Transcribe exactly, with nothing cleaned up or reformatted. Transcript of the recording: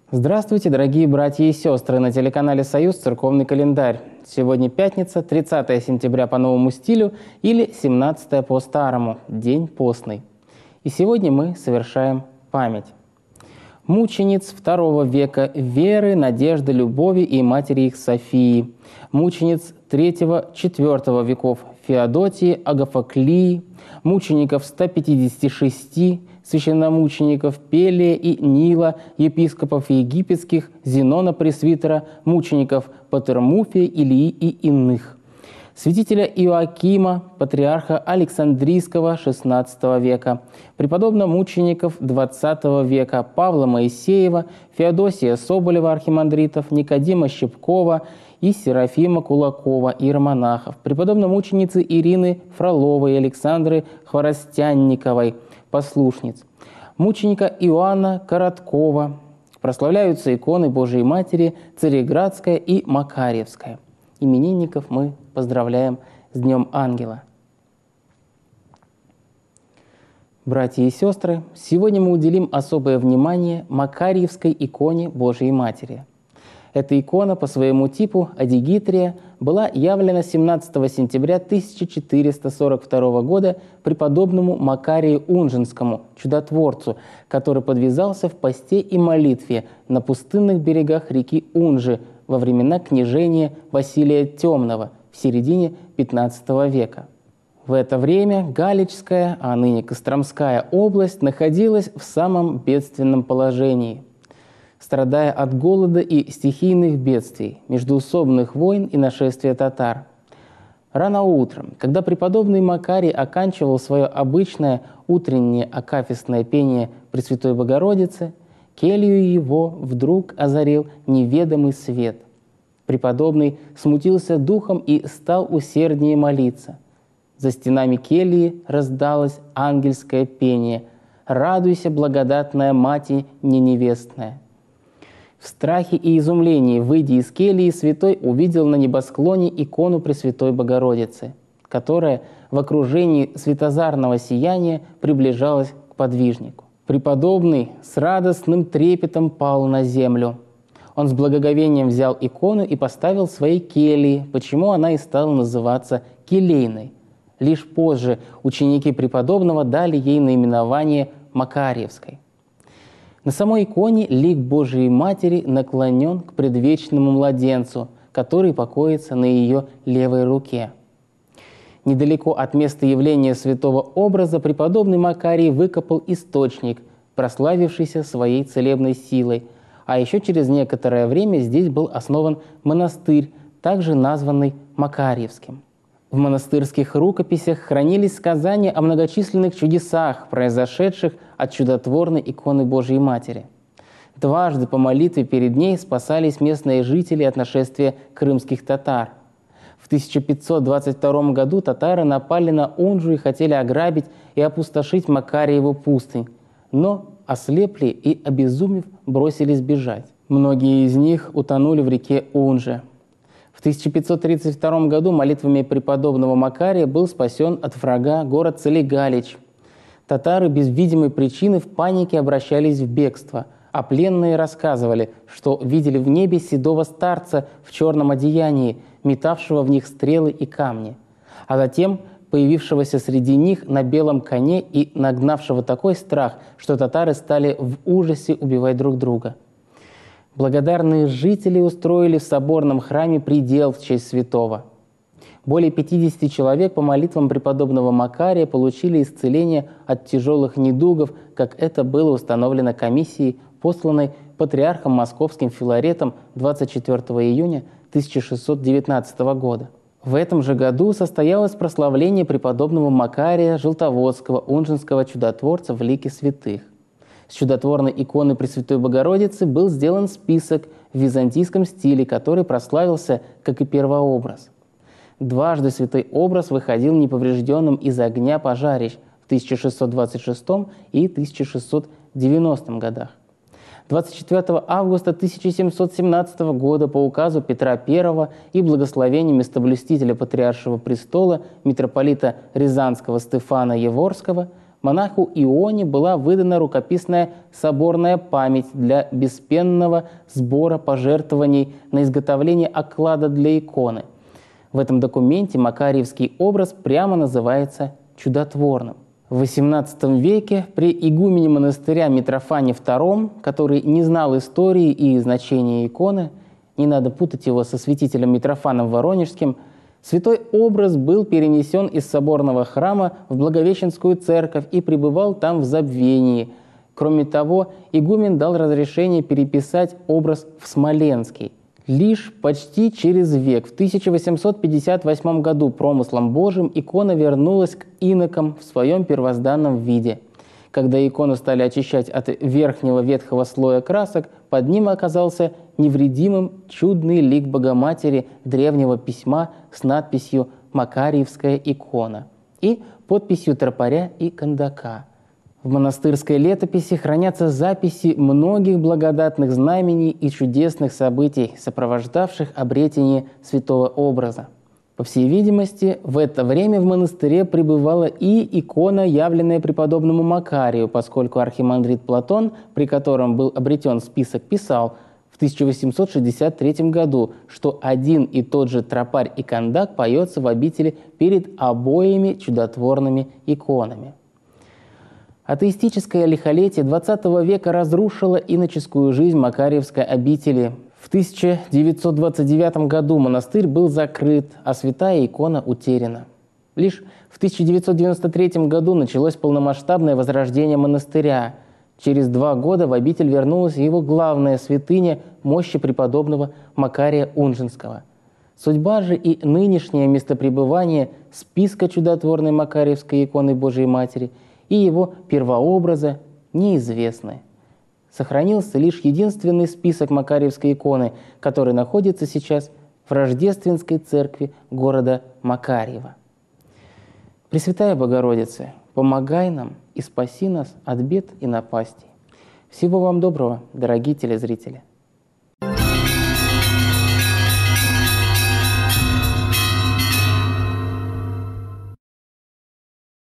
Здравствуйте, дорогие братья и сестры! На телеканале «Союз» церковный календарь. Сегодня пятница, тридцатое сентября по новому стилю или семнадцатое по старому, день постный. И сегодня мы совершаем память мучениц второго века Веры, Надежды, Любови и матери их Софии, мучениц третьего-четвёртого веков Феодотии, Агафоклии, мучеников ста пятидесяти шести, священномучеников Пелия и Нила, епископов египетских, Зенона Пресвитера, мучеников Патермуфия, Илии и иных, святителя Иоакима, патриарха Александрийского шестнадцатого века, преподобно-мучеников двадцатого века Павла Моисеева, Феодосия Соболева, архимандритов, Никодима Щепкова и Серафима Кулакова, иеромонахов, преподобно-мученицы Ирины Фроловой и Александры Хворостянниковой, послушниц, мученика Иоанна Короткова. Прославляются иконы Божией Матери Цареградская и Макарьевская. Именинников мы поздравляем с Днем Ангела. Братья и сестры, сегодня мы уделим особое внимание Макарьевской иконе Божией Матери. Эта икона по своему типу адигитрия была явлена семнадцатого сентября тысяча четыреста сорок второго года преподобному Макарию Унжинскому, чудотворцу, который подвязался в посте и молитве на пустынных берегах реки Унжи во времена княжения Василия Темного в середине пятнадцатого века. В это время Галичская, а ныне Костромская область находилась в самом бедственном положении, страдая от голода и стихийных бедствий, междоусобных войн и нашествия татар. Рано утром, когда преподобный Макарий оканчивал свое обычное утреннее акафистное пение Пресвятой Богородицы, келью его вдруг озарил неведомый свет. Преподобный смутился духом и стал усерднее молиться. За стенами кельи раздалось ангельское пение «Радуйся, благодатная Мати неневестная». В страхе и изумлении, выйдя из кельи, святой увидел на небосклоне икону Пресвятой Богородицы, которая в окружении светозарного сияния приближалась к подвижнику. Преподобный с радостным трепетом пал на землю. Он с благоговением взял икону и поставил в своей кельи, почему она и стала называться келейной. Лишь позже ученики преподобного дали ей наименование Макарьевской. На самой иконе лик Божией Матери наклонен к предвечному младенцу, который покоится на ее левой руке. Недалеко от места явления святого образа преподобный Макарий выкопал источник, прославившийся своей целебной силой, а еще через некоторое время здесь был основан монастырь, также названный Макарьевским. В монастырских рукописях хранились сказания о многочисленных чудесах, произошедших от чудотворной иконы Божией Матери. Дважды по молитве перед ней спасались местные жители от нашествия крымских татар. В тысяча пятьсот двадцать втором году татары напали на Унжу и хотели ограбить и опустошить Макарьеву пустынь, но ослепли и, обезумев, бросились бежать. Многие из них утонули в реке Унже. В тысяча пятьсот тридцать втором году молитвами преподобного Макария был спасен от врага город Целигалич. Татары без видимой причины в панике обращались в бегство, а пленные рассказывали, что видели в небе седого старца в черном одеянии, метавшего в них стрелы и камни, а затем появившегося среди них на белом коне и нагнавшего такой страх, что татары стали в ужасе убивать друг друга. Благодарные жители устроили в соборном храме предел в честь святого. Более пятидесяти человек по молитвам преподобного Макария получили исцеление от тяжелых недугов, как это было установлено комиссией, посланной патриархом московским Филаретом двадцать четвёртого июня тысяча шестьсот девятнадцатого года. В этом же году состоялось прославление преподобного Макария Желтоводского, унжинского чудотворца в лике святых. С чудотворной иконы Пресвятой Богородицы был сделан список в византийском стиле, который прославился как и первообраз. Дважды святой образ выходил неповрежденным из огня пожарищ в тысяча шестьсот двадцать шестом и тысяча шестьсот девяностом годах. двадцать четвёртого августа тысяча семьсот семнадцатого года по указу Петра Первого и благословению местоблюстителя Патриаршего престола митрополита Рязанского Стефана Еворского монаху Ионе была выдана рукописная соборная память для беспенного сбора пожертвований на изготовление оклада для иконы. В этом документе макарьевский образ прямо называется чудотворным. В восемнадцатом веке при игумене монастыря Митрофане втором, который не знал истории и значения иконы, не надо путать его со святителем Митрофаном Воронежским, святой образ был перенесен из соборного храма в Благовещенскую церковь и пребывал там в забвении. Кроме того, игумен дал разрешение переписать образ в Смоленский. Лишь почти через век, в тысяча восемьсот пятьдесят восьмом году, промыслом Божьим икона вернулась к инокам в своем первозданном виде. Когда икону стали очищать от верхнего ветхого слоя красок, под ним оказался невредимым чудный лик Богоматери древнего письма с надписью «Макарьевская икона» и подписью тропаря и кандака. В монастырской летописи хранятся записи многих благодатных знамений и чудесных событий, сопровождавших обретение святого образа. По всей видимости, в это время в монастыре пребывала и икона, явленная преподобному Макарию, поскольку архимандрит Платон, при котором был обретен список, писал в тысяча восемьсот шестьдесят третьем году, что один и тот же тропарь и кандак поется в обители перед обоими чудотворными иконами. Атеистическое лихолетие двадцатого века разрушило иноческую жизнь Макарьевской обители. В тысяча девятьсот двадцать девятом году монастырь был закрыт, а святая икона утеряна. Лишь в тысяча девятьсот девяносто третьем году началось полномасштабное возрождение монастыря. Через два года в обитель вернулась его главная святыня мощи преподобного Макария Унжинского. Судьба же и нынешнее местопребывание списка чудотворной Макарьевской иконы Божией Матери и его первообраза неизвестны. Сохранился лишь единственный список Макарьевской иконы, который находится сейчас в Рождественской церкви города Макарьева. Пресвятая Богородица, помогай нам и спаси нас от бед и напастей. Всего вам доброго, дорогие телезрители!